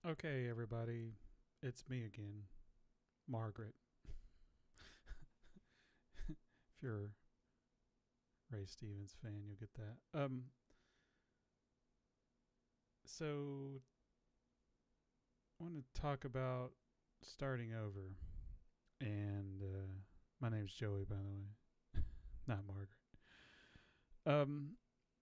Okay, everybody, it's me again, Margaret. If you're a Ray Stevens fan, you'll get that. So I want to talk about starting over, and my name's Joey, by the way, not Margaret. Um,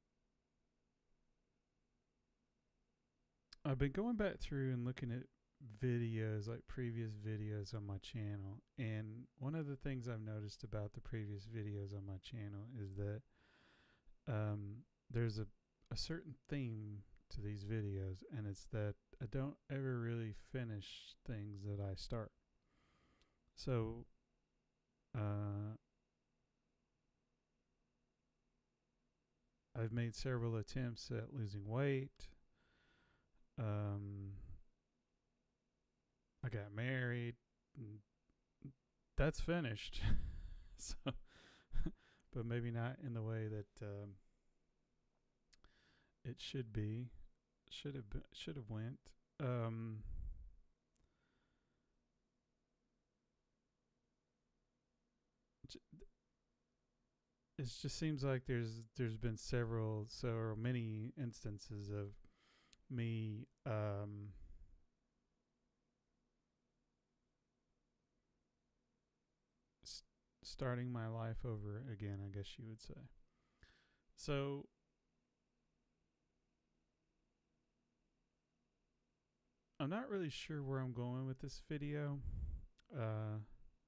I've been going back through and looking at videos, like previous videos on my channel, and one of the things I've noticed about the previous videos on my channel is that there's a certain theme to these videos, and it's that I don't ever really finish things that I start. So, uh, I've made several attempts at losing weight. Um, I got married. And that's finished. So, but maybe not in the way that it should be. Should have went. It just seems like there's been several so many instances of me s- starting my life over again, I guess you would say. So I'm not really sure where I'm going with this video. uh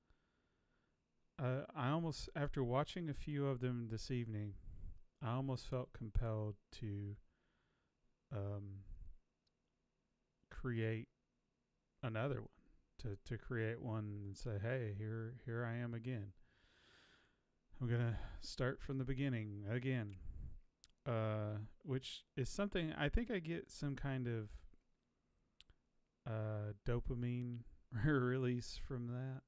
I almost, after watching a few of them this evening, I almost felt compelled to um create another one, to create one and say, hey, here I am again. I'm gonna start from the beginning again, which is something I think I get some kind of dopamine release from that,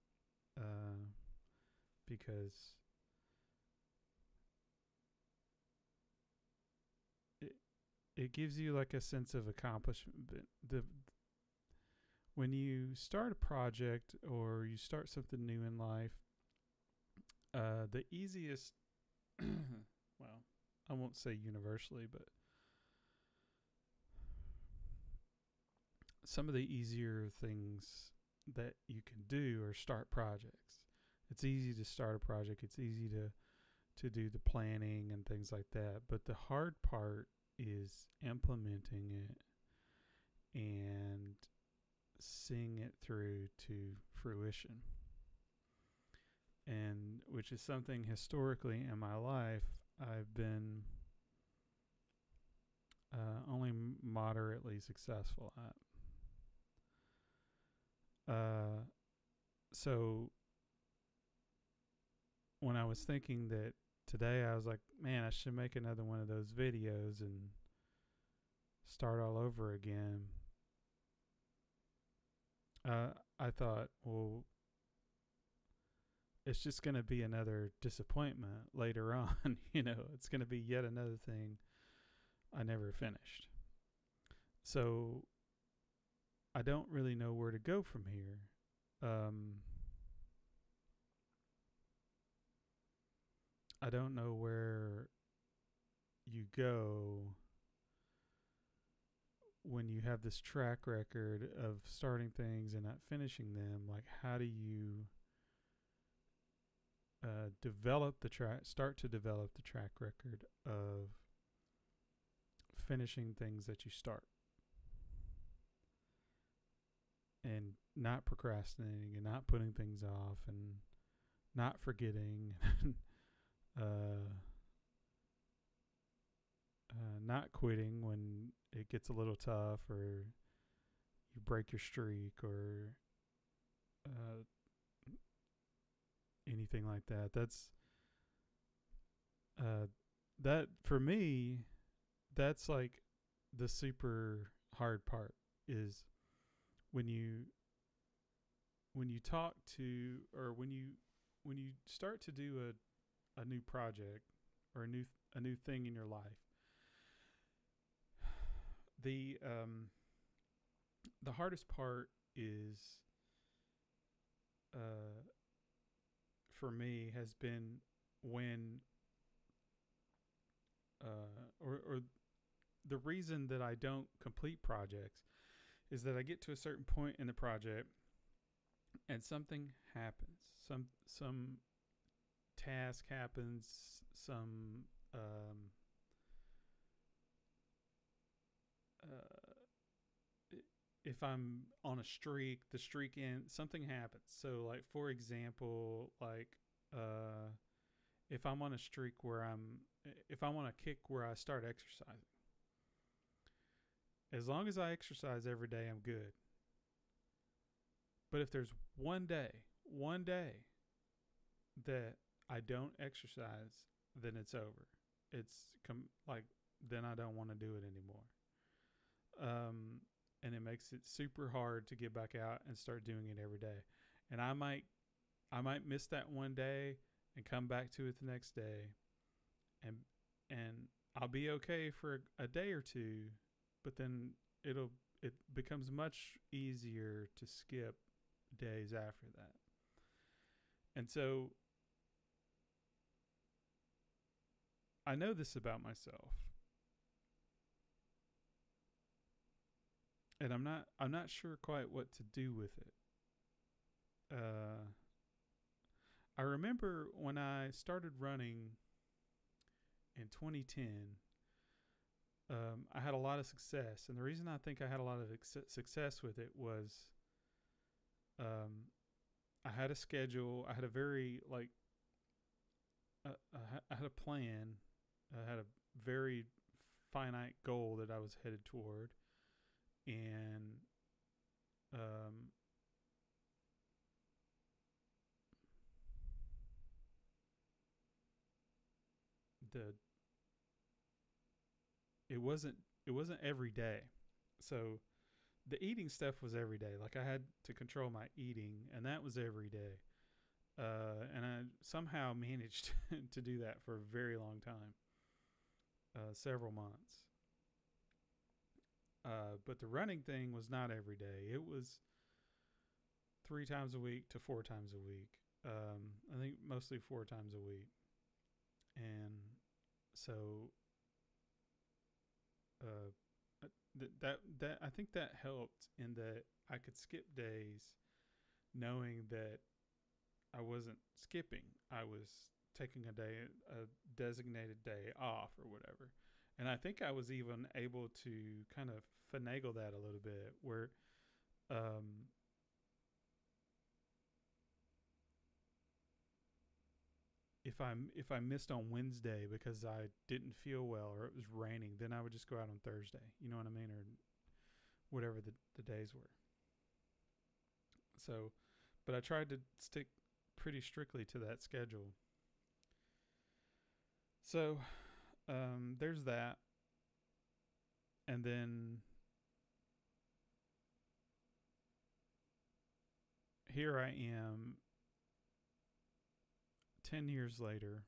because it it gives you like a sense of accomplishment. When you start a project or you start something new in life, the easiest, well, I won't say universally, but some of the easier things that you can do are start projects. It's easy to start a project. It's easy to do the planning and things like that. But the hard part is implementing it and seeing it through to fruition. And which is something historically in my life I've been only moderately successful at. So when I was thinking that today, I was like, man, I should make another one of those videos and start all over again. I thought, well, it's just going to be another disappointment later on. It's going to be yet another thing I never finished. So I don't really know where to go from here. I don't know where you go when you have this track record of starting things and not finishing them. Like, how do you start to develop the track record of finishing things that you start and not procrastinating and not putting things off and not forgetting, uh, not quitting when it gets a little tough or you break your streak or uh, anything like that. Uh, that for me, that's like the super hard part is when you talk to, or when you start to do a new project or a new thing in your life. The The hardest part is, uh, for me, has been when, or the reason that I don't complete projects is that I get to a certain point in the project and something happens. Some task happens. Some uh, if I'm on a streak, the streak ends. Something happens. So, like for example, like if I'm on a streak where if I'm on a kick where I start exercising, as long as I exercise every day, I'm good. But if there's one day that I don't exercise, then it's over. Like then I don't want to do it anymore. And it makes it super hard to get back out and start doing it every day. And I might miss that one day and come back to it the next day, and and I'll be okay for a day or two, but then it becomes much easier to skip days after that. And so I know this about myself, and I'm not sure quite what to do with it. I remember when I started running in 2010, I had a lot of success, and the reason I think I had a lot of success with it was, um, I had a schedule. I had a very like I had a plan. I had a very finite goal that I was headed toward, and um, the it wasn't it wasn't every day. So the eating stuff was every day. Like I had to control my eating, and that was every day. And I somehow managed to do that for a very long time, several months. But the running thing was not every day. It was 3 times a week to 4 times a week. I think mostly 4 times a week, and so uh, that I think that helped in that I could skip days, knowing that I wasn't skipping. I was taking a designated day off or whatever. And I think I was even able to kind of finagle that a little bit, where um, if I missed on Wednesday because I didn't feel well or it was raining, then I would just go out on Thursday. You know what I mean, or whatever the days were. So, but I tried to stick pretty strictly to that schedule. So, there's that, and then here I am, 10 years later.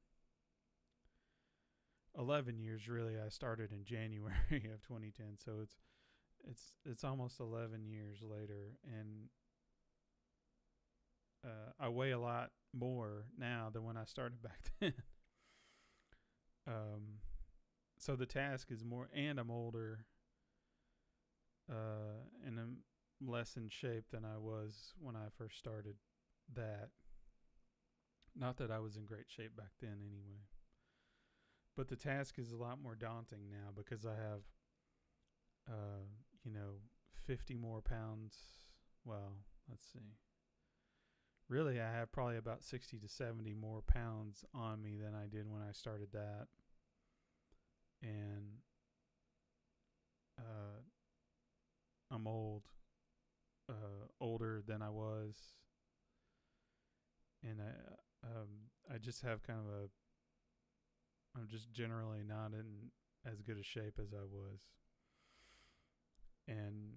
11 years really. I started in January of 2010, so it's almost 11 years later, and I weigh a lot more now than when I started back then. um, so the task is more, and I'm older, and I'm less in shape than I was when I first started that. Not that I was in great shape back then, anyway. But the task is a lot more daunting now because I have, uh, you know, 50 more pounds. Well, let's see. Really, I have probably about 60 to 70 more pounds on me than I did when I started that. And uh, I'm older than I was. And I just have kind of I'm just generally not in as good a shape as I was. And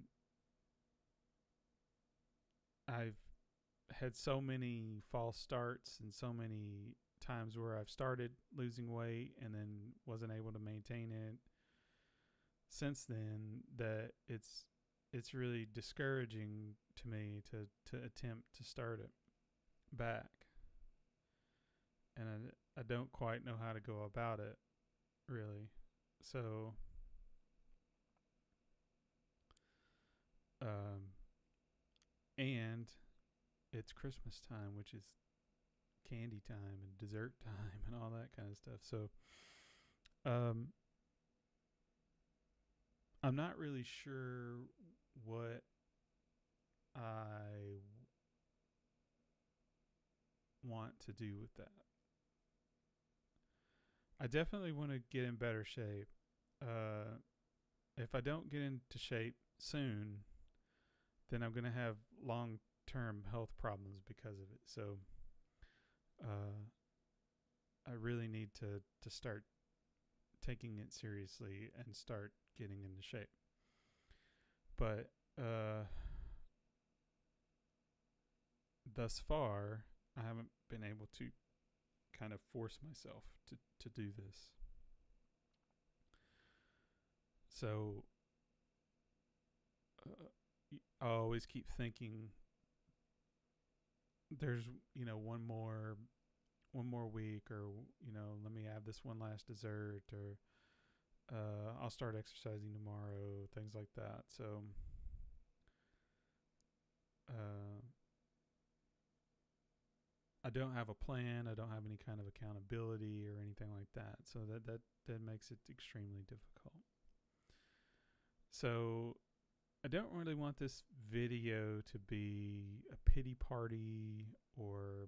I've had so many false starts and so many times where I've started losing weight and then wasn't able to maintain it since then, that it's really discouraging to me to attempt to start it back, and I don't quite know how to go about it really. So um, and it's Christmas time, which is candy time and dessert time and all that kind of stuff. So um, I'm not really sure what I want to do with that. I definitely want to get in better shape. Uh, if I don't get into shape soon, then I'm going to have long term health problems because of it. So uh, I really need to start taking it seriously and start getting into shape. But thus far, I haven't been able to kind of force myself to do this. So I always keep thinking there's one more week, or let me have this one last dessert, or I'll start exercising tomorrow, things like that. So uh, I don't have a plan. I don't have any kind of accountability or anything like that. So that makes it extremely difficult. So I don't really want this video to be a pity party, or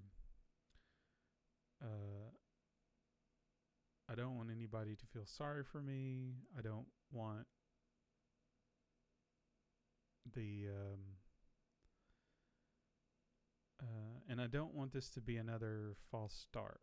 uh, I don't want anybody to feel sorry for me. I don't want the and I don't want this to be another false start.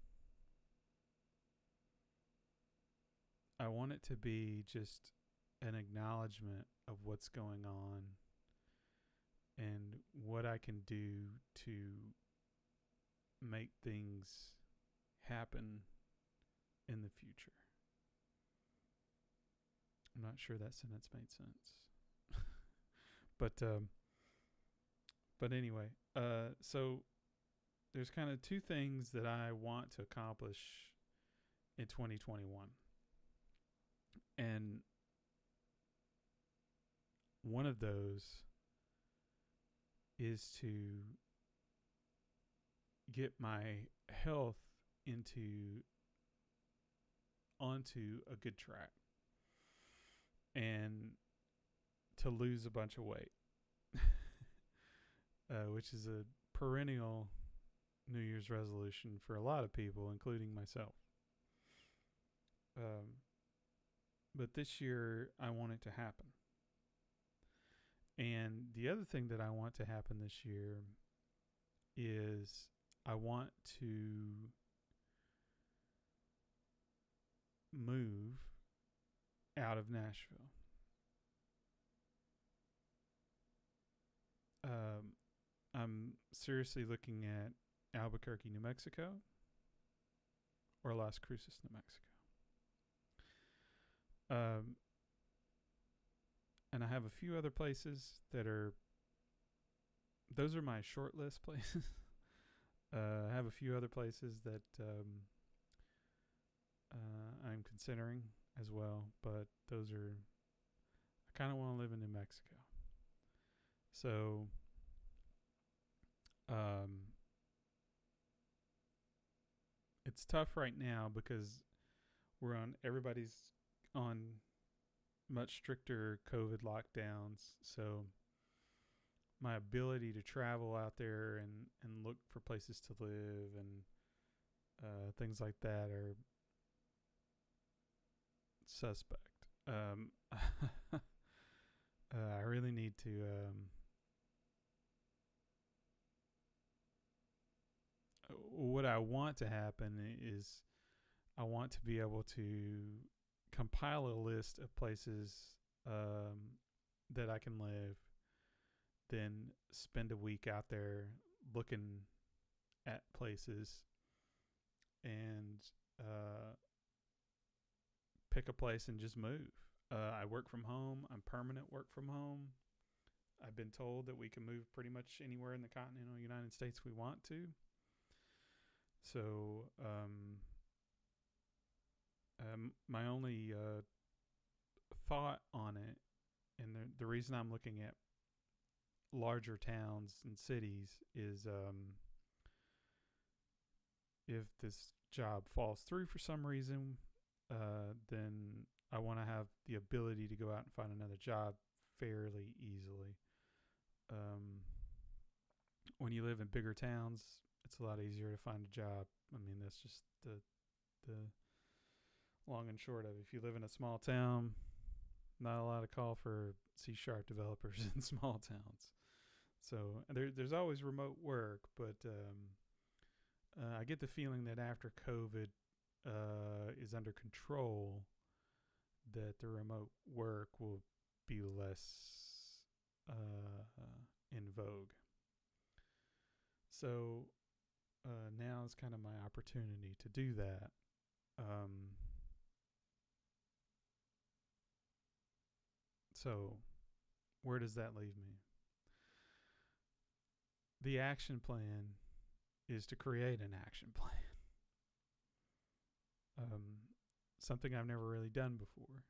I want it to be just an acknowledgement of what's going on and what I can do to make things happen in the future. I'm not sure that sentence made sense. But anyway, so there's kind of two things that I want to accomplish in 2021. And one of those is to get my health onto a good track, and to lose a bunch of weight, which is a perennial New Year's resolution for a lot of people, including myself. But this year, I want it to happen. And the other thing that I want to happen this year is I want to move out of Nashville. I'm seriously looking at Albuquerque, New Mexico, or Las Cruces, New Mexico. And I have a few other places those are my short list places. I have a few other places that I'm considering as well, but I kind of want to live in New Mexico. So it's tough right now because everybody's on much stricter COVID lockdowns. So my ability to travel out there and look for places to live and things like that are suspect. I really need to what I want to happen is I want to be able to compile a list of places that I can live, then spend a week out there looking at places, and pick a place and just move. I work from home. I'm permanent work from home. I've been told that we can move pretty much anywhere in the continental United States we want to. So my only thought on it, and the reason I'm looking at larger towns and cities is if this job falls through for some reason, then I want to have the ability to go out and find another job fairly easily. When you live in bigger towns, it's a lot easier to find a job. I mean, that's just the long and short of it. If you live in a small town, not a lot of call for C# developers in small towns. So there's always remote work, but I get the feeling that after COVID is under control, that the remote work will be less in vogue. So now is kind of my opportunity to do that. So where does that leave me? The action plan is to create an action plan. Something I've never really done before.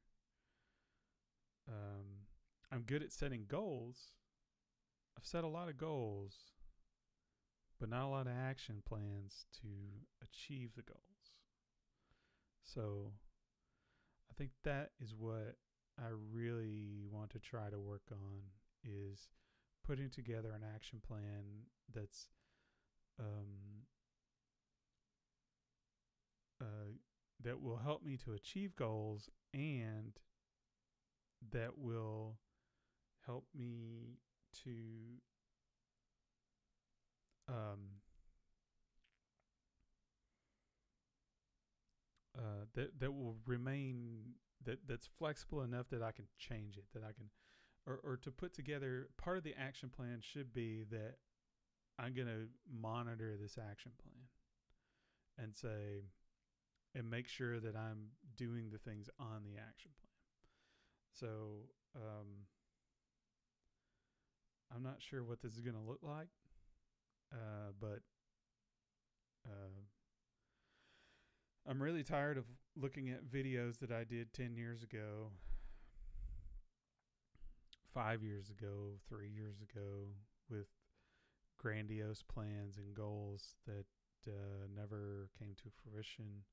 I'm good at setting goals. I've set a lot of goals, but not a lot of action plans to achieve the goals. So I think that is what I really want to try to work on, is putting together an action plan that's that will help me to achieve goals, and that will help me to that will remain, that's flexible enough that I can change it, that I can, or to put together. Part of the action plan should be that I'm going to monitor this action plan and say, and make sure that I'm doing the things on the action plan. So I'm not sure what this is going to look like, but I'm really tired of looking at videos that I did 10 years ago, 5 years ago, 3 years ago, with grandiose plans and goals that never came to fruition.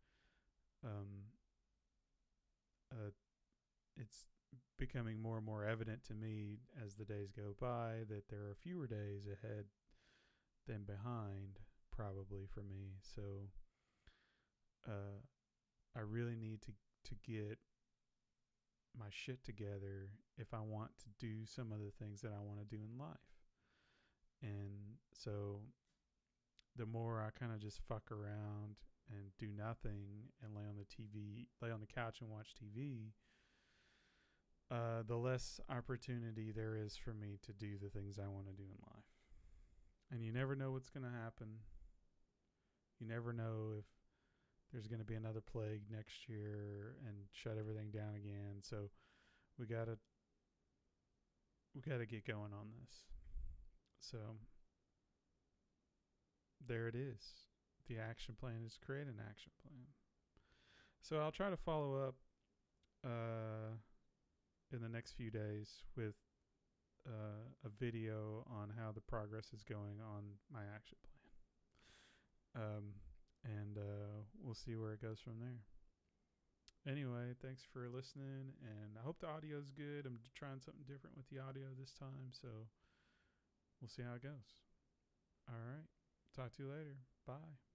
It's becoming more and more evident to me as the days go by that there are fewer days ahead than behind, probably, for me. So I really need to get my shit together if I want to do some of the things that I want to do in life. And so the more I kind of just fuck around and do nothing and lay on the couch and watch TV, the less opportunity there is for me to do the things I want to do in life. And you never know what's going to happen. You never know if there's going to be another plague next year and shut everything down again. So we gotta get going on this. So there it is. The action plan is create an action plan. So I'll try to follow up in the next few days with a video on how the progress is going on my action plan. And we'll see where it goes from there. Anyway, thanks for listening, and I hope the audio is good. I'm trying something different with the audio this time, so we'll see how it goes. All right. Talk to you later. Bye.